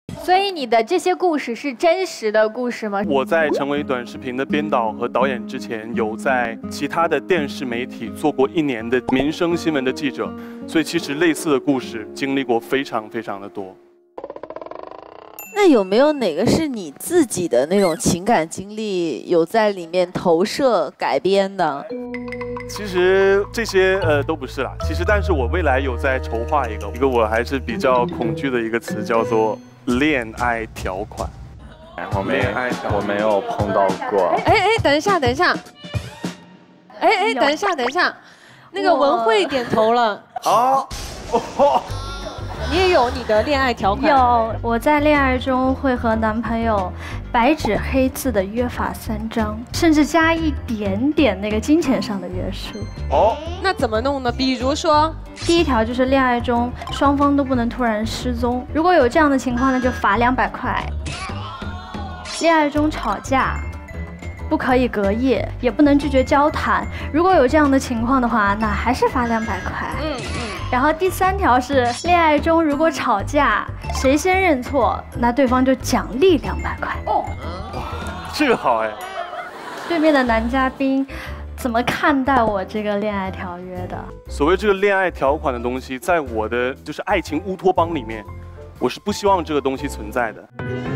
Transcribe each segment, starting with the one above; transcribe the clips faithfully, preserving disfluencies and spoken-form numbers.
所以你的这些故事是真实的故事吗？ 我在成为短视频的编导和导演之前，有在其他的电视媒体做过一年的民生新闻的记者，所以其实类似的故事经历过非常非常的多。 那有没有哪个是你自己的那种情感经历有在里面投射改编的？ 其实这些呃都不是啦。其实，但是我未来有在筹划一个一个我还是比较恐惧的一个词，叫做恋爱条款。 我没我没有碰到过。 哎哎，等一下，等一下。哎哎，等一下，等一下。那个文慧点头了。 啊。哦。 你也有你的恋爱条款？ 有，我在恋爱中会和男朋友白纸黑字的约法三章，甚至加一点点那个金钱上的约束。 哦， 那怎么弄呢？比如说， 第一条就是恋爱中双方都不能突然失踪，如果有这样的情况呢，就罚两百块。恋爱中吵架不可以隔夜，也不能拒绝交谈，如果有这样的情况的话，那还是罚两百块。嗯嗯。然后第三条是，恋爱中如果吵架，谁先认错，那对方就奖励两百块。哦， 哇，这个好哎。 对面的男嘉宾怎么看待我这个恋爱条约的？ 所谓这个恋爱条款的东西，在我的就是爱情乌托邦里面，我是不希望这个东西存在的。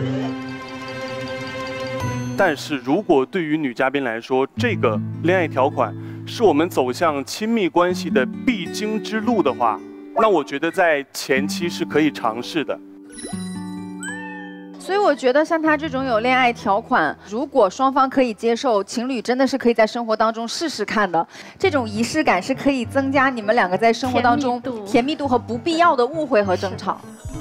但是如果对于女嘉宾来说，这个恋爱条款是我们走向亲密关系的必经之路的话，那我觉得在前期是可以尝试的。 所以我觉得像他这种有恋爱条款，如果双方可以接受，情侣真的是可以在生活当中试试看的。这种仪式感是可以增加你们两个在生活当中甜蜜度和不必要的误会和争吵。